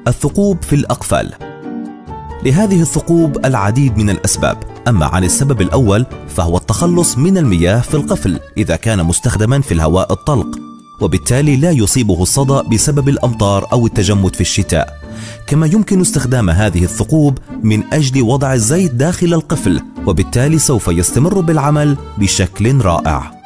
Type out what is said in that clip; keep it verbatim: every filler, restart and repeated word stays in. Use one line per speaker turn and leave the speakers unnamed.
الثقوب في الأقفال. لهذه الثقوب العديد من الأسباب، أما عن السبب الأول فهو التخلص من المياه في القفل إذا كان مستخدما في الهواء الطلق، وبالتالي لا يصيبه الصدأ بسبب الأمطار أو التجمد في الشتاء. كما يمكن استخدام هذه الثقوب من أجل وضع الزيت داخل القفل، وبالتالي سوف يستمر بالعمل بشكل رائع.